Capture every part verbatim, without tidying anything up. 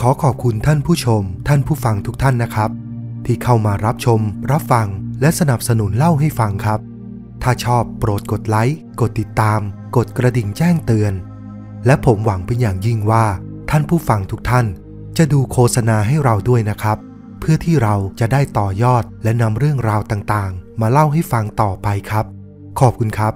ขอขอบคุณท่านผู้ชมท่านผู้ฟังทุกท่านนะครับที่เข้ามารับชมรับฟังและสนับสนุนเล่าให้ฟังครับถ้าชอบโปรดกดไลค์กดติดตามกดกระดิ่งแจ้งเตือนและผมหวังเป็นอย่างยิ่งว่าท่านผู้ฟังทุกท่านจะดูโฆษณาให้เราด้วยนะครับเพื่อที่เราจะได้ต่อยอดและนำเรื่องราวต่างๆมาเล่าให้ฟังต่อไปครับขอบคุณครับ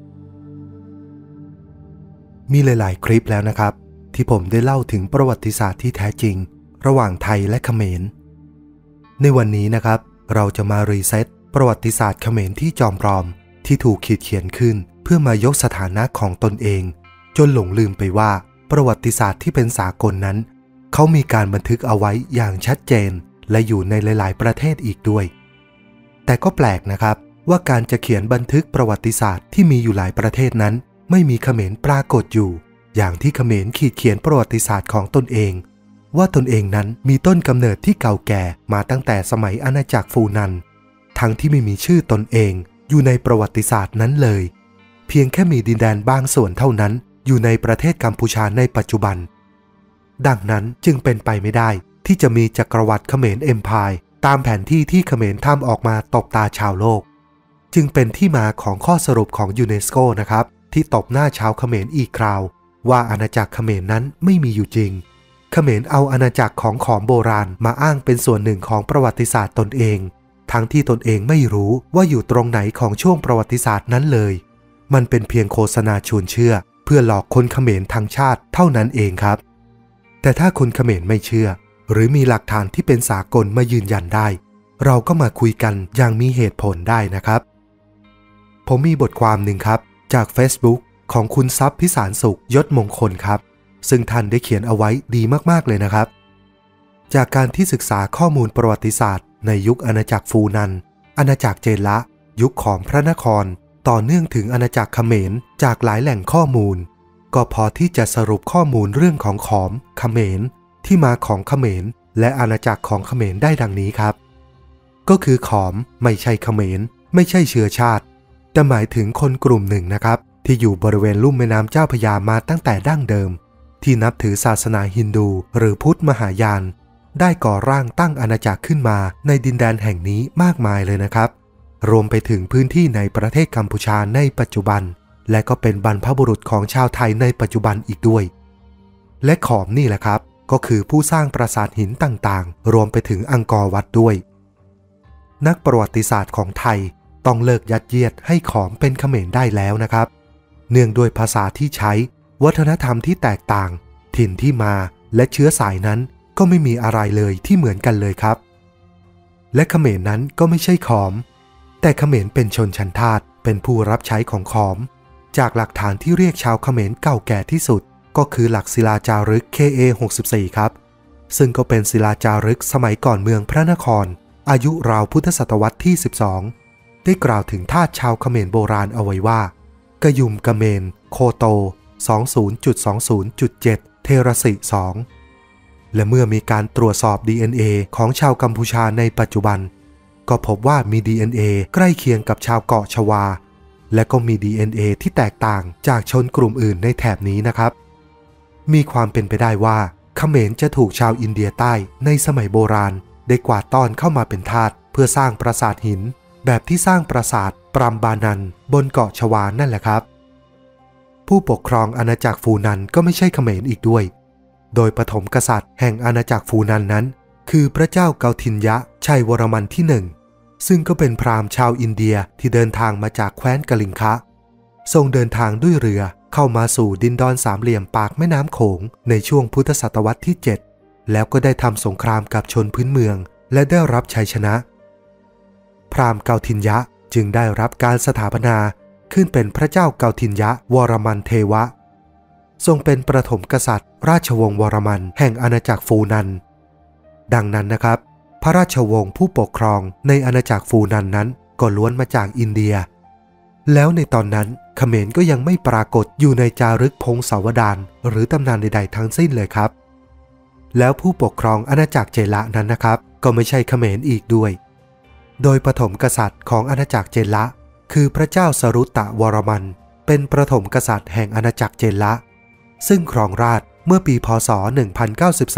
มีหลายๆคลิปแล้วนะครับที่ผมได้เล่าถึงประวัติศาสตร์ที่แท้จริงระหว่างไทยและเขมรในวันนี้นะครับเราจะมารีเซ็ตประวัติศาสตร์เขมรที่จอมปลอมที่ถูกขีดเขียนขึ้นเพื่อมายกสถานะของตนเองจนหลงลืมไปว่าประวัติศาสตร์ที่เป็นสากลนั้นเขามีการบันทึกเอาไว้อย่างชัดเจนและอยู่ในหลายๆประเทศอีกด้วยแต่ก็แปลกนะครับว่าการจะเขียนบันทึกประวัติศาสตร์ที่มีอยู่หลายประเทศนั้นไม่มีเขมรปรากฏอยู่อย่างที่เขมรขีดเขียนประวัติศาสตร์ของตนเองว่าตนเองนั้นมีต้นกำเนิดที่เก่าแก่มาตั้งแต่สมัยอาณาจักรฟูนันทั้งที่ไม่มีชื่อตนเองอยู่ในประวัติศาสตร์นั้นเลยเพียงแค่มีดินแดนบางส่วนเท่านั้นอยู่ในประเทศกัมพูชาในปัจจุบันดังนั้นจึงเป็นไปไม่ได้ที่จะมีจักรวรรดิเขมรเอ็มไพร์ตามแผนที่ที่เขมรทำออกมาตบตาชาวโลกจึงเป็นที่มาของข้อสรุปของยูเนสโกนะครับที่ตบหน้าชาวเขมรอีกคราวว่าอาณาจักรเขมรนั้นไม่มีอยู่จริงเขมรเอาอาณาจักรของขอมโบราณมาอ้างเป็นส่วนหนึ่งของประวัติศาสตร์ตนเองทั้งที่ตนเองไม่รู้ว่าอยู่ตรงไหนของช่วงประวัติศาสตร์นั้นเลยมันเป็นเพียงโฆษณาชวนเชื่อเพื่อหลอกคนเขมรทั้งชาติเท่านั้นเองครับแต่ถ้าคนเขมรไม่เชื่อหรือมีหลักฐานที่เป็นสากลมายืนยันได้เราก็มาคุยกันอย่างมีเหตุผลได้นะครับผมมีบทความหนึ่งครับจาก Facebook ของคุณทรัพย์พิสารสุขยศมงคลครับซึ่งท่านได้เขียนเอาไว้ดีมากๆเลยนะครับจากการที่ศึกษาข้อมูลประวัติศาสตร์ในยุคอาณาจักรฟูนันอาณาจักรเจละยุคของพระนครต่อเนื่องถึงอาณาจักรเขมรจากหลายแหล่งข้อมูลก็พอที่จะสรุปข้อมูลเรื่องของขอมเขมรที่มาของเขมรและอาณาจักรของเขมรได้ดังนี้ครับก็คือขอมไม่ใช่เขมรไม่ใช่เชื้อชาติแต่หมายถึงคนกลุ่มหนึ่งนะครับที่อยู่บริเวณลุ่มแม่น้ำเจ้าพระยามาตั้งแต่ดั้งเดิมที่นับถือศาสนาฮินดูหรือพุทธมหายานได้ก่อร่างตั้งอาณาจักรขึ้นมาในดินแดนแห่งนี้มากมายเลยนะครับรวมไปถึงพื้นที่ในประเทศกัมพูชาในปัจจุบันและก็เป็นบรรพบุรุษของชาวไทยในปัจจุบันอีกด้วยและขอมนี่แหละครับก็คือผู้สร้างปราสาทหินต่างๆรวมไปถึงอังกอร์วัดด้วยนักประวัติศาสตร์ของไทยต้องเลิกยัดเยียดให้ขอมเป็นเขมรได้แล้วนะครับเนื่องด้วยภาษาที่ใช้วัฒนธรรมที่แตกต่างถิ่นที่มาและเชื้อสายนั้นก็ไม่มีอะไรเลยที่เหมือนกันเลยครับและเขมรนั้นก็ไม่ใช่ขอมแต่เขมรเป็นชนชั้นทาสเป็นผู้รับใช้ของขอมจากหลักฐานที่เรียกชาวเขมรเก่าแก่ที่สุดก็คือหลักศิลาจารึก เค เอ หกสิบสี่ ครับซึ่งก็เป็นศิลาจารึกสมัยก่อนเมืองพระนครอายุราวพุทธศตวรรษที่สิบสองได้กล่าวถึงทาสชาวเขมรโบราณเอาไว้ว่ากะยุมกะเมนโคโต สองสิบจุดสองสิบจุดเจ็ด เทราสิสองและเมื่อมีการตรวจสอบ ดี เอ็น เอ ของชาวกัมพูชาในปัจจุบันก็พบว่ามี ดี เอ็น เอ ใกล้เคียงกับชาวเกาะชวาและก็มี ดี เอ็น เอ ที่แตกต่างจากชนกลุ่มอื่นในแถบนี้นะครับมีความเป็นไปได้ว่าเขมรจะถูกชาวอินเดียใต้ในสมัยโบราณได้กวาดต้อนเข้ามาเป็นทาสเพื่อสร้างปราสาทหินแบบที่สร้างปราสาทปรัมบานันบนเกาะชวานั่นแหละครับผู้ปกครองอาณาจักรฟูนันก็ไม่ใช่เขมรอีกด้วยโดยปฐมกษัตริย์แห่งอาณาจักรฟูนันนั้นคือพระเจ้าเกาทินยะชัยวรมันที่หนึ่งซึ่งก็เป็นพราหมณ์ชาวอินเดียที่เดินทางมาจากแคว้นกลิงคะทรงเดินทางด้วยเรือเข้ามาสู่ดินดอนสามเหลี่ยมปากแม่น้ำโขงในช่วงพุทธศตวรรษที่เจ็ดแล้วก็ได้ทำสงครามกับชนพื้นเมืองและได้รับชัยชนะพราหมณ์เกาทินยะจึงได้รับการสถาปนาขึ้นเป็นพระเจ้าเกาทินยะวรมันเทวะทรงเป็นประถมกษัตริย์ราชวงศ์วรมันแห่งอาณาจักรฟูนันดังนั้นนะครับพระราชวงศ์ผู้ปกครองในอาณาจักรฟูนันนั้นก็ล้วนมาจากอินเดียแล้วในตอนนั้นเขมรก็ยังไม่ปรากฏอยู่ในจารึกพงศาวดารหรือตำนานใดๆทั้งสิ้นเลยครับแล้วผู้ปกครองอาณาจักรเจละนั้นนะครับก็ไม่ใช่เขมรอีกด้วยโดยปฐมกษัตริย์ของอาณาจักรเจละคือพระเจ้าสรุตะวรมันเป็นประถมกษัตริย์แห่งอาณาจักรเจละซึ่งครองราชย์เมื่อปีพ.ศ. หนึ่งพันเก้าสิบสาม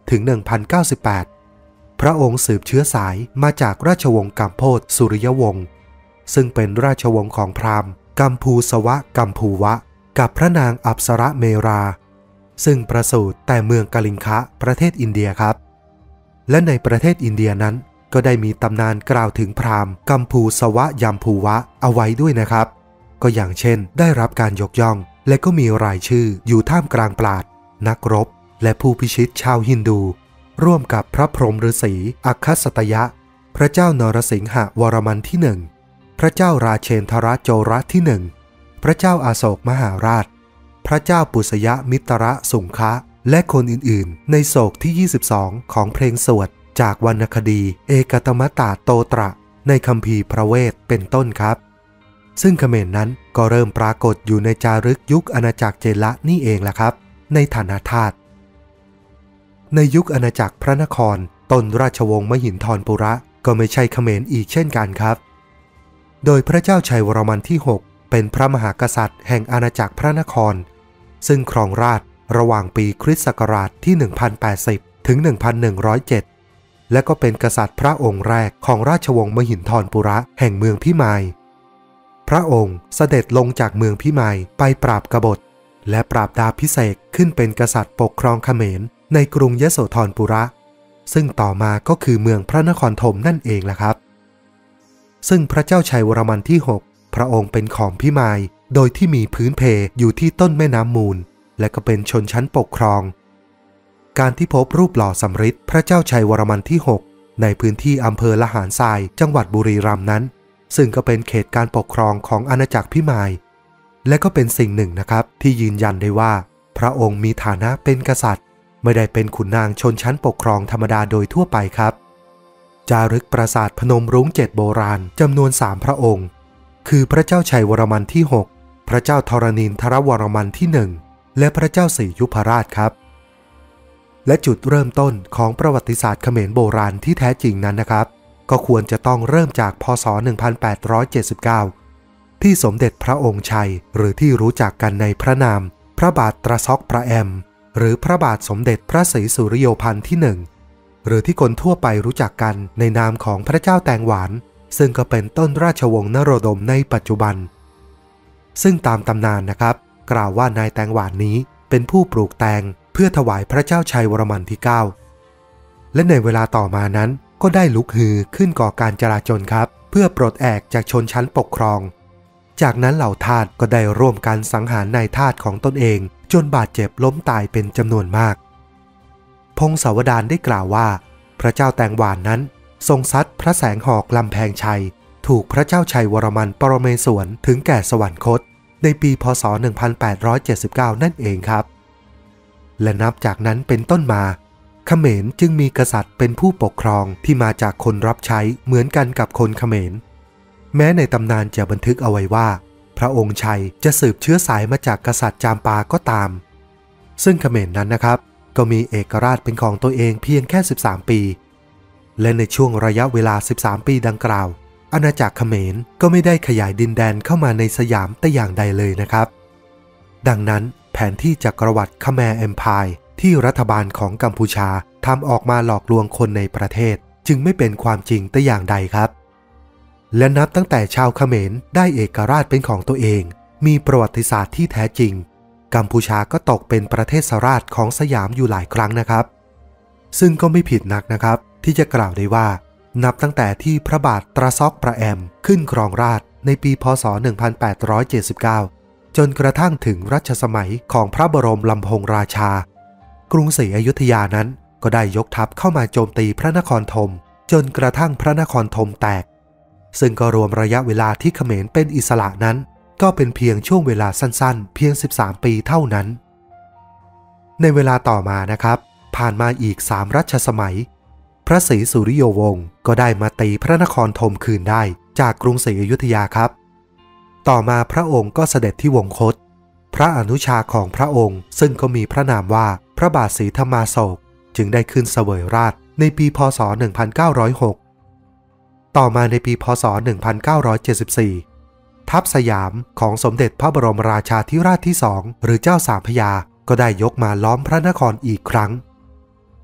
ถึง หนึ่งพันเก้าสิบแปด พระองค์สืบเชื้อสายมาจากราชวงศ์กัมโพธสุริยวงศ์ซึ่งเป็นราชวงศ์ของพราหมณ์กัมพูสวะกัมพูวะกับพระนางอัปสรเมราซึ่งประสูติแต่เมืองกลิงคะประเทศอินเดียครับและในประเทศอินเดียนั้นก็ได้มีตำนานกล่าวถึงพราหมณ์กัมพูสวะยัมพูวะเอาไว้ด้วยนะครับก็อย่างเช่นได้รับการยกย่องและก็มีรายชื่ออยู่ท่ามกลางปราชญ์นักรบและผู้พิชิตชาวฮินดูร่วมกับพระพรหมฤาษีอัคคสตยะพระเจ้านรสิงหวรมันที่หนึ่งพระเจ้าราเชนทรโจรที่หนึ่งพระเจ้าอาโศกมหาราชพระเจ้าปุษยมิตรสุงคะและคนอื่นๆในโศกที่ยี่สิบสองของเพลงสวดจากวรรณคดีเอกตมตาโตตระในคัมภีร์พระเวทเป็นต้นครับซึ่งเขมรนั้นก็เริ่มปรากฏอยู่ในจารึกยุคอาณาจักรเจละนี่เองแหละครับในฐานะทาสในยุคอาณาจักรพระนครต้นราชวงศ์มหินทรปุระก็ไม่ใช่เขมรอีกเช่นกันครับโดยพระเจ้าชัยวรมันที่หกเป็นพระมหากษัตริย์แห่งอาณาจักรพระนครซึ่งครองราชย์ระหว่างปีคริสต์ศักราชที่ หนึ่งพันแปดสิบ ถึง หนึ่งพันหนึ่งร้อยเจ็ด และก็เป็นกษัตริย์พระองค์แรกของราชวงศ์มหินทรปุระแห่งเมืองพิมายพระองค์เสด็จลงจากเมืองพิมายไปปราบกบฏและปราบดาพิเศษขึ้นเป็นกษัตริย์ปกครองเขมรในกรุงยโสธรปุระซึ่งต่อมาก็คือเมืองพระนครธมนั่นเองแหละครับซึ่งพระเจ้าชัยวรมันที่หกพระองค์เป็นของพิมายโดยที่มีพื้นเพอยู่ที่ต้นแม่น้ำมูลและก็เป็นชนชั้นปกครองการที่พบรูปหล่อสำริดพระเจ้าชัยวรมันที่หกในพื้นที่อำเภอละหารทรายจังหวัดบุรีรัมย์นั้นซึ่งก็เป็นเขตการปกครองของอาณาจักรพิมายและก็เป็นสิ่งหนึ่งนะครับที่ยืนยันได้ว่าพระองค์มีฐานะเป็นกษัตริย์ไม่ได้เป็นขุนนางชนชั้นปกครองธรรมดาโดยทั่วไปครับจารึกปราสาทพนมรุ้งเจ็ดโบราณจำนวนสามพระองค์คือพระเจ้าชัยวรมันที่หกพระเจ้าธรณินทรวรมันที่หนึ่งและพระเจ้าศรียุพราชครับและจุดเริ่มต้นของประวัติศาสตร์เขมรโบราณที่แท้จริงนั้นนะครับก็ควรจะต้องเริ่มจากพ.ศ. หนึ่งพันแปดร้อยเจ็ดสิบเก้าที่สมเด็จพระองค์ชัยหรือที่รู้จักกันในพระนามพระบาทตรซอกพระแอมหรือพระบาทสมเด็จพระศรีสุริโยพันธ์ที่หนึ่งหรือที่คนทั่วไปรู้จักกันในนามของพระเจ้าแตงหวานซึ่งก็เป็นต้นราชวงศ์นโรดมในปัจจุบันซึ่งตามตำนานนะครับกล่าวว่านายแตงหวานนี้เป็นผู้ปลูกแตงเพื่อถวายพระเจ้าชัยวรมันที่เก้าและในเวลาต่อมานั้นก็ได้ลุกฮือขึ้นก่อการจลาจลครับเพื่อปลดแอกจากชนชั้นปกครองจากนั้นเหล่าทาสก็ได้ร่วมกันสังหารนายทาสของตนเองจนบาดเจ็บล้มตายเป็นจำนวนมากพงศาวดารได้กล่าวว่าพระเจ้าแตงหวานนั้นทรงซัดพระแสงหอกลำแพงชัยถูกพระเจ้าชัยวรมันปรเมศวรถึงแก่สวรรคตในปีพ.ศ. หนึ่งพันแปดร้อยเจ็ดสิบเก้านั่นเองครับและนับจากนั้นเป็นต้นมาเขมรจึงมีกษัตริย์เป็นผู้ปกครองที่มาจากคนรับใช้เหมือนกันกับคนเขมรแม้ในตำนานจะบันทึกเอาไว้ว่าพระองค์ชัยจะสืบเชื้อสายมาจากกษัตริย์จามปาก็ตามซึ่งเขมรนั้นนะครับก็มีเอกราชเป็นของตัวเองเพียงแค่สิบสามปีและในช่วงระยะเวลาสิบสามปีดังกล่าวอาณาจักรเขมรก็ไม่ได้ขยายดินแดนเข้ามาในสยามแต่อย่างใดเลยนะครับดังนั้นแผนที่จักรวรรดิคแมร์เอ็มไพร์ที่รัฐบาลของกัมพูชาทำออกมาหลอกลวงคนในประเทศจึงไม่เป็นความจริงแต่อย่างใดครับและนับตั้งแต่ชาวเขมรได้เอกราชเป็นของตัวเองมีประวัติศาสตร์ที่แท้จริงกัมพูชาก็ตกเป็นประเทศสราชของสยามอยู่หลายครั้งนะครับซึ่งก็ไม่ผิดนักนะครับที่จะกล่าวได้ว่านับตั้งแต่ที่พระบาทตรซอกพระแอมขึ้นครองราชย์ในปีพ.ศ. หนึ่งพันแปดร้อยเจ็ดสิบเก้าจนกระทั่งถึงรัชสมัยของพระบรมลำโพงราชากรุงศรีอยุธยานั้นก็ได้ยกทัพเข้ามาโจมตีพระนครธมจนกระทั่งพระนครธมแตกซึ่งก็รวมระยะเวลาที่เขมรเป็นอิสระนั้นก็เป็นเพียงช่วงเวลาสั้นๆเพียงสิบสามปีเท่านั้นในเวลาต่อมานะครับผ่านมาอีกสามรัชสมัยพระศรีสุริโยวงศ์ก็ได้มาตีพระนครธมคืนได้จากกรุงศรีอยุธยาครับต่อมาพระองค์ก็เสด็จที่วงคตพระอนุชาของพระองค์ซึ่งก็มีพระนามว่าพระบาทศรีธรรมาโศกจึงได้ขึ้นเสวยราชในปีพ.ศ. หนึ่งพันเก้าร้อยหกต่อมาในปีพ.ศ. หนึ่งพันเก้าร้อยเจ็ดสิบสี่ทัพสยามของสมเด็จพระบรมราชาธิราชที่สองหรือเจ้าสามพระยาก็ได้ยกมาล้อมพระนครอีกครั้ง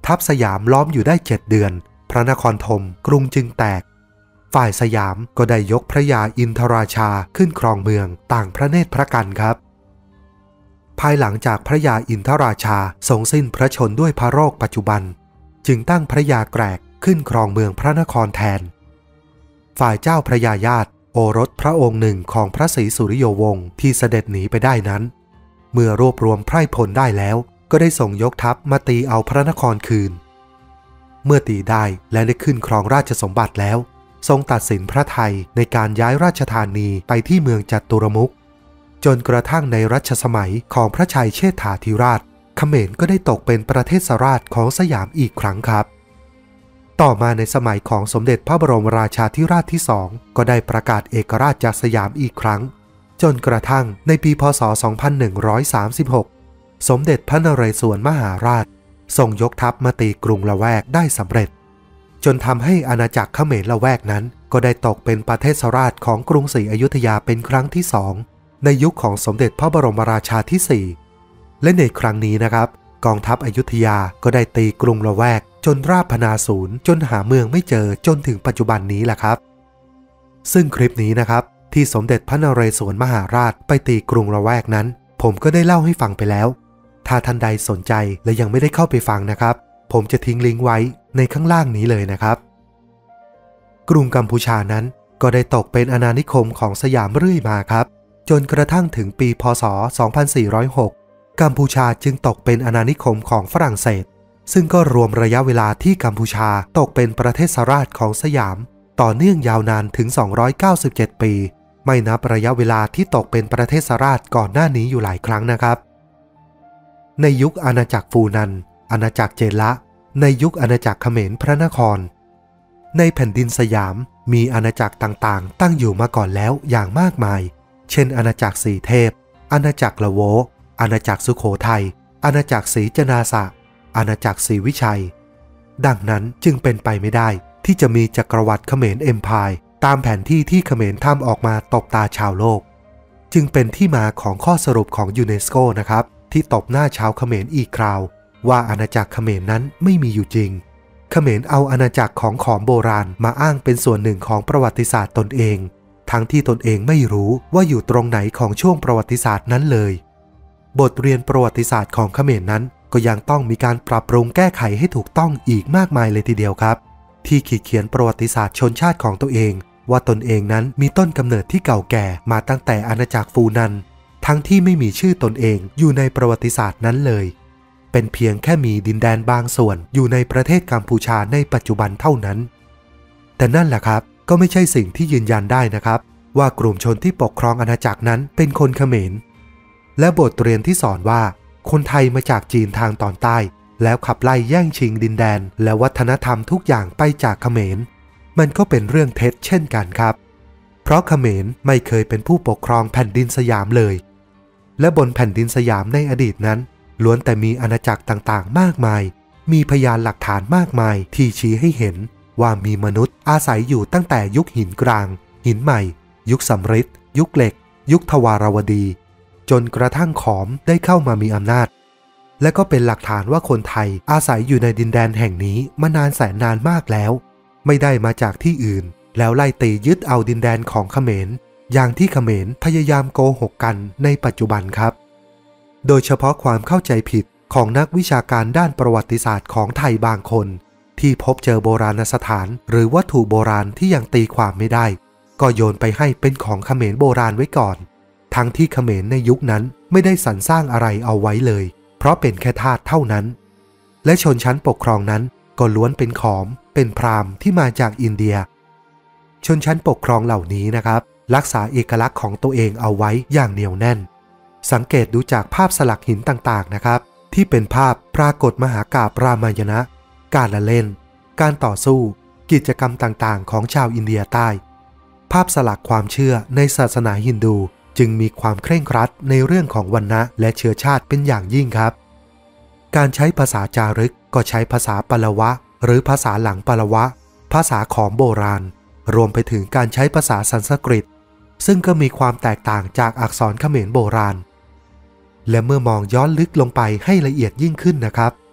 ทัพสยามล้อมอยู่ได้เจ็ดเดือนพระนครธมกรุงจึงแตกฝ่ายสยามก็ได้ยกพระยาอินทราชาขึ้นครองเมืองต่างพระเนตรพระกันครับภายหลังจากพระยาอินทราชาทรงสิ้นพระชนม์ด้วยพระโรคปัจจุบันจึงตั้งพระยาแกรกขึ้นครองเมืองพระนครแทนฝ่ายเจ้าพระยาญาติโอรสพระองค์หนึ่งของพระศรีสุริโยวงศ์ที่เสด็จหนีไปได้นั้นเมื่อรวบรวมไพร่พลได้แล้วก็ได้ส่งยกทัพมาตีเอาพระนครคืนเมื่อตีได้และได้ขึ้นครองราชสมบัติแล้วทรงตัดสินพระทัยในการย้ายราชธานีไปที่เมืองจัตุรมุขจนกระทั่งในรัชสมัยของพระชัยเชษฐาธิราชเขมรก็ได้ตกเป็นประเทศราชของสยามอีกครั้งครับต่อมาในสมัยของสมเด็จพระบรมราชาธิราชที่สองก็ได้ประกาศเอกราชจากสยามอีกครั้งจนกระทั่งในปีพ.ศ. สองพันหนึ่งร้อยสามสิบหกสมเด็จพระนเรศวรมหาราชส่งยกทัพมาตีกรุงละแวกได้สำเร็จจนทำให้อาณาจักรเขมรละแวกนั้นก็ได้ตกเป็นประเทศราชของกรุงศรีอยุธยาเป็นครั้งที่สองในยุคของสมเด็จพระบรมราชาที่สี่และในครั้งนี้นะครับกองทัพอยุธยาก็ได้ตีกรุงละแวกจนราบพนาศูนย์จนหาเมืองไม่เจอจนถึงปัจจุบันนี้แหละครับซึ่งคลิปนี้นะครับที่สมเด็จพระนเรศวรมหาราชไปตีกรุงละแวกนั้นผมก็ได้เล่าให้ฟังไปแล้วถ้าท่านใดสนใจและยังไม่ได้เข้าไปฟังนะครับผมจะทิ้งลิงก์ไว้ในข้างล่างนี้เลยนะครับกรุงกัมพูชานั้นก็ได้ตกเป็นอาณานิคมของสยามเรื่อยมาครับจนกระทั่งถึงปีพ.ศ. สองพันสี่ร้อยหกกัมพูชาจึงตกเป็นอาณานิคมของฝรั่งเศสซึ่งก็รวมระยะเวลาที่กัมพูชาตกเป็นประเทศราชของสยามต่อเนื่องยาวนานถึงสองร้อยเก้าสิบเจ็ดปีไม่นับระยะเวลาที่ตกเป็นประเทศราชก่อนหน้านี้อยู่หลายครั้งนะครับในยุคอาณาจักรฟูนันอาณาจักรเจละในยุคอาณาจักรเขมรพระนครในแผ่นดินสยามมีอาณาจักรต่างๆตั้งอยู่มาก่อนแล้วอย่างมากมายเช่นอาณาจักรสีเทพอาณาจักรละโวอาณาจักรสุโขทัยอาณาจักรศรีจนาสะอาณาจักรศรีวิชัยดังนั้นจึงเป็นไปไม่ได้ที่จะมีจักรวรรดิเขมรเอ็มไพร์ตามแผนที่ที่เขมรทำออกมาตบตาชาวโลกจึงเป็นที่มาของข้อสรุปของยูเนสโกนะครับที่ตบหน้าชาวเขมรอีกคราวว่าอาณาจักรเขมรนั้นไม่มีอยู่จริงเขมรเอาอาณาจักรของขอมโบราณมาอ้างเป็นส่วนหนึ่งของประวัติศาสตร์ตนเองทั้งที่ตนเองไม่รู้ว่าอยู่ตรงไหนของช่วงประวัติศาสตร์นั้นเลยบทเรียนประวัติศาสตร์ของเขมรนั้นก็ยังต้องมีการปรับปรุงแก้ไขให้ถูกต้องอีกมากมายเลยทีเดียวครับที่ขีดเขียนประวัติศาสตร์ชนชาติของตัวเองว่าตนเองนั้นมีต้นกำเนิดที่เก่าแก่มาตั้งแต่อาณาจักรฟูนันทั้งที่ไม่มีชื่อตนเองอยู่ในประวัติศาสตร์นั้นเลยเป็นเพียงแค่มีดินแดนบางส่วนอยู่ในประเทศกัมพูชาในปัจจุบันเท่านั้นแต่นั่นแหละครับก็ไม่ใช่สิ่งที่ยืนยันได้นะครับว่ากลุ่มชนที่ปกครองอาณาจักรนั้นเป็นคนเขมรและบทเรียนที่สอนว่าคนไทยมาจากจีนทางตอนใต้แล้วขับไล่แย่งชิงดินแดนและวัฒนธรรมทุกอย่างไปจากเขมรมันก็เป็นเรื่องเท็จเช่นกันครับเพราะเขมรไม่เคยเป็นผู้ปกครองแผ่นดินสยามเลยและบนแผ่นดินสยามในอดีตนั้นล้วนแต่มีอาณาจักรต่างๆมากมายมีพยานหลักฐานมากมายที่ชี้ให้เห็นว่ามีมนุษย์อาศัยอยู่ตั้งแต่ยุคหินกลางหินใหม่ยุคสำริดยุคเหล็กยุคทวารวดีจนกระทั่งขอมได้เข้ามามีอำนาจและก็เป็นหลักฐานว่าคนไทยอาศัยอยู่ในดินแดนแห่งนี้มานานแสนนานมากแล้วไม่ได้มาจากที่อื่นแล้วไล่ตียึดเอาดินแดนของเขมรอย่างที่เขมรพยายามโกหกกันในปัจจุบันครับโดยเฉพาะความเข้าใจผิดของนักวิชาการด้านประวัติศาสตร์ของไทยบางคนที่พบเจอโบราณสถานหรือวัตถุโบราณที่ยังตีความไม่ได้ก็โยนไปให้เป็นของเขมรโบราณไว้ก่อนทั้งที่เขมรในยุคนั้นไม่ได้สรรสร้างอะไรเอาไว้เลยเพราะเป็นแค่ทาสเท่านั้นและชนชั้นปกครองนั้นก็ล้วนเป็นขอมเป็นพราหมณ์ที่มาจากอินเดียชนชั้นปกครองเหล่านี้นะครับรักษาเอกลักษณ์ของตัวเองเอาไว้อย่างเหนียวแน่นสังเกตดูจากภาพสลักหินต่างๆนะครับที่เป็นภาพปรากฏมหากาพย์รามายณะการละเล่นการต่อสู้กิจกรรมต่างๆของชาวอินเดียใต้ภาพสลักความเชื่อในศาสนาฮินดูจึงมีความเคร่งครัดในเรื่องของวรรณะและเชื้อชาติเป็นอย่างยิ่งครับการใช้ภาษาจารึกก็ใช้ภาษาปลวะหรือภาษาหลังปลวะภาษาขอมโบราณรวมไปถึงการใช้ภาษาสันสกฤตซึ่งก็มีความแตกต่างจากอักษรเขมรโบราณและเมื่อมองย้อนลึกลงไปให้ละเอียดยิ่งขึ้นนะครับ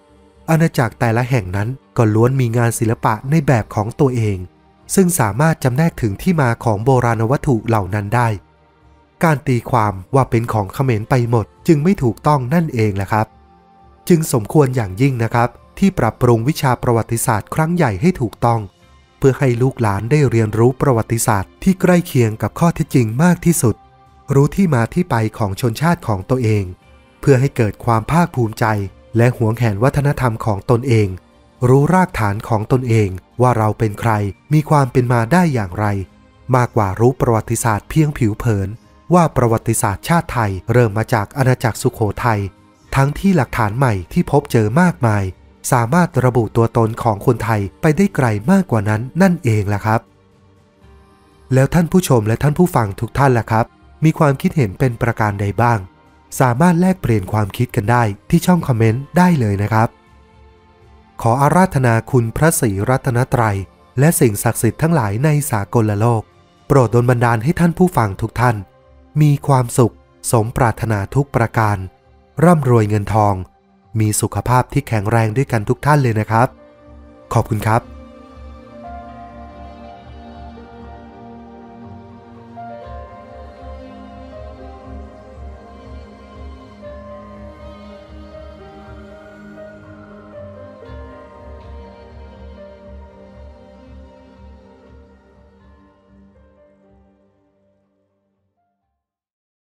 อาณาจักรแต่ละแห่งนั้นก็ล้วนมีงานศิลปะในแบบของตัวเองซึ่งสามารถจำแนกถึงที่มาของโบราณวัตถุเหล่านั้นได้การตีความว่าเป็นของเขมรไปหมดจึงไม่ถูกต้องนั่นเองแหละครับจึงสมควรอย่างยิ่งนะครับที่ปรับปรุงวิชาประวัติศาสตร์ครั้งใหญ่ให้ถูกต้องเพื่อให้ลูกหลานได้เรียนรู้ประวัติศาสตร์ที่ใกล้เคียงกับข้อเท็จจริงมากที่สุดรู้ที่มาที่ไปของชนชาติของตัวเองเพื่อให้เกิดความภาคภูมิใจและหวงแหนวัฒนธรรมของตนเองรู้รากฐานของตนเองว่าเราเป็นใครมีความเป็นมาได้อย่างไรมากกว่ารู้ประวัติศาสตร์เพียงผิวเผินว่าประวัติศาสตร์ชาติไทยเริ่มมาจากอาณาจักรสุโขทัยทั้งที่หลักฐานใหม่ที่พบเจอมากมายสามารถระบุตัวตนของคนไทยไปได้ไกลมากกว่านั้นนั่นเองแหละครับแล้วท่านผู้ชมและท่านผู้ฟังทุกท่านล่ะครับมีความคิดเห็นเป็นประการใดบ้างสามารถแลกเปลี่ยนความคิดกันได้ที่ช่องคอมเมนต์ได้เลยนะครับขออาราธนาคุณพระศรีรัตนตรัยและสิ่งศักดิ์สิทธิ์ทั้งหลายในสากลโลกโปรดดลบันดาลให้ท่านผู้ฟังทุกท่านมีความสุขสมปรารถนาทุกประการร่ำรวยเงินทองมีสุขภาพที่แข็งแรงด้วยกันทุกท่านเลยนะครับขอบคุณครับ